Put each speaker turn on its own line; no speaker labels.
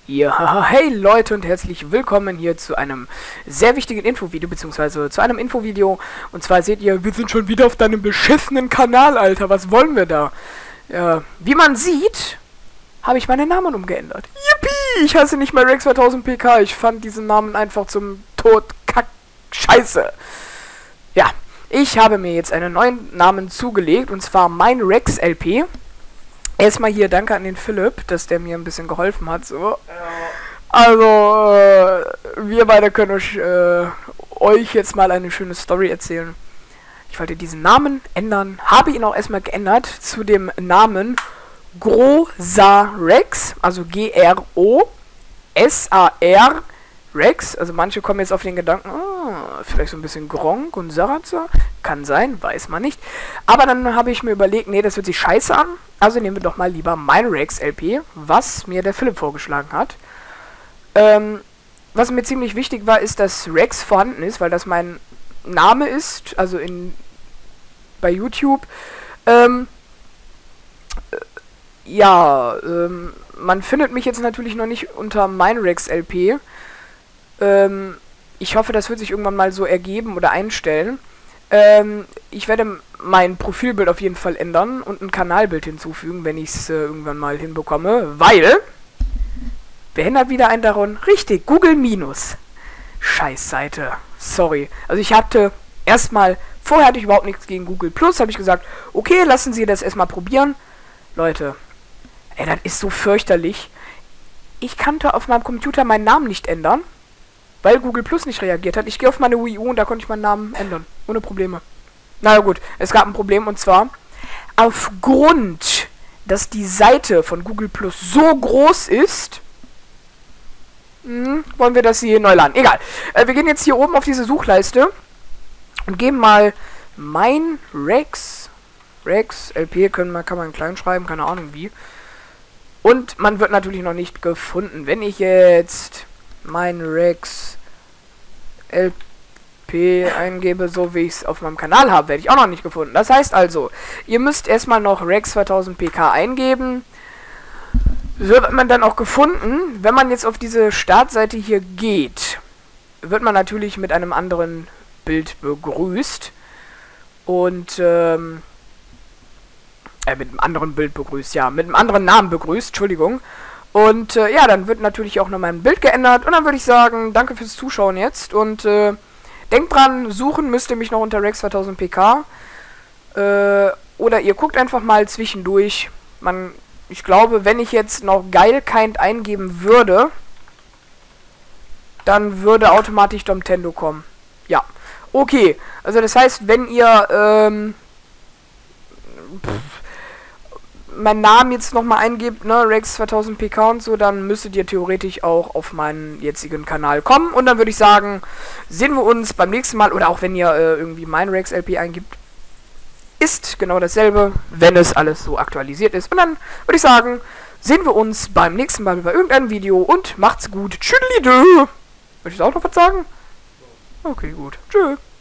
Ja, hey Leute und herzlich willkommen hier zu einem sehr wichtigen Infovideo, beziehungsweise zu einem Infovideo. Und zwar seht ihr, wir sind schon wieder auf deinem beschissenen Kanal, Alter. Was wollen wir da? Ja, wie man sieht, habe ich meinen Namen umgeändert. Yippie! Ich heiße nicht mehr Rex 2000 PK. Ich fand diesen Namen einfach zum Tod scheiße. Ja, ich habe mir jetzt einen neuen Namen zugelegt, und zwar mein Rex LP. Erstmal hier danke an den Philipp, dass der mir ein bisschen geholfen hat, so. Also, wir beide können euch jetzt mal eine schöne Story erzählen. Ich wollte diesen Namen ändern, habe ihn auch erstmal geändert zu dem Namen Grosar-Rex, also G-R-O-S-A-R Rex. Also manche kommen jetzt auf den Gedanken, vielleicht so ein bisschen Gronk und Sarazar. Kann sein, weiß man nicht. Aber dann habe ich mir überlegt, nee, das hört sich scheiße an. Also nehmen wir doch mal lieber mein Rex LP, was mir der Philipp vorgeschlagen hat. Was mir ziemlich wichtig war, ist, dass Rex vorhanden ist, weil das mein Name ist, also bei YouTube. Man findet mich jetzt natürlich noch nicht unter mein Rex LP. Ich hoffe, das wird sich irgendwann mal so ergeben oder einstellen. Ich werde mein Profilbild auf jeden Fall ändern und ein Kanalbild hinzufügen, wenn ich es irgendwann mal hinbekomme, weil... Wer hindert wieder einen daran? Richtig, Google Minus. Scheißseite. Sorry. Also ich hatte erstmal... Vorher hatte ich überhaupt nichts gegen Google Plus, habe ich gesagt, okay, lassen Sie das erstmal probieren. Leute, ey, das ist so fürchterlich. Ich konnte auf meinem Computer meinen Namen nicht ändern, weil Google Plus nicht reagiert hat. Ich gehe auf meine Wii U und da konnte ich meinen Namen ändern. Ohne Probleme. Na gut, es gab ein Problem, und zwar aufgrund, dass die Seite von Google Plus so groß ist, wollen wir das hier neu laden. Egal. Wir gehen jetzt hier oben auf diese Suchleiste und geben mal mein Rex LP, kann man klein schreiben, keine Ahnung wie. Und man wird natürlich noch nicht gefunden. Wenn ich jetzt mein Rex LP eingebe, so wie ich es auf meinem Kanal habe, werde ich auch noch nicht gefunden. Das heißt also, ihr müsst erstmal noch Rex 2000 PK eingeben. So wird man dann auch gefunden. Wenn man jetzt auf diese Startseite hier geht, wird man natürlich mit einem anderen Bild begrüßt. Und, mit einem anderen Bild begrüßt, ja, mit einem anderen Namen begrüßt, Entschuldigung. Und ja, dann wird natürlich auch noch mein Bild geändert. Und dann würde ich sagen, danke fürs Zuschauen jetzt. Und denkt dran, suchen müsst ihr mich noch unter Rex 2000 PK. Oder ihr guckt einfach mal zwischendurch. Ich glaube, wenn ich jetzt noch Geilkind eingeben würde, dann würde automatisch Domtendo kommen. Ja, okay. Also das heißt, wenn ihr meinen Namen jetzt nochmal eingebt, ne, Rex 2000 PK und so, dann müsstet ihr theoretisch auch auf meinen jetzigen Kanal kommen. Und dann würde ich sagen, sehen wir uns beim nächsten Mal, oder auch wenn ihr irgendwie mein Rex LP eingibt, ist genau dasselbe, wenn es alles so aktualisiert ist. Und dann würde ich sagen, sehen wir uns beim nächsten Mal bei irgendeinem Video und macht's gut. Tschüdelidö! Möchtest du auch noch was sagen? Okay, gut. Tschö.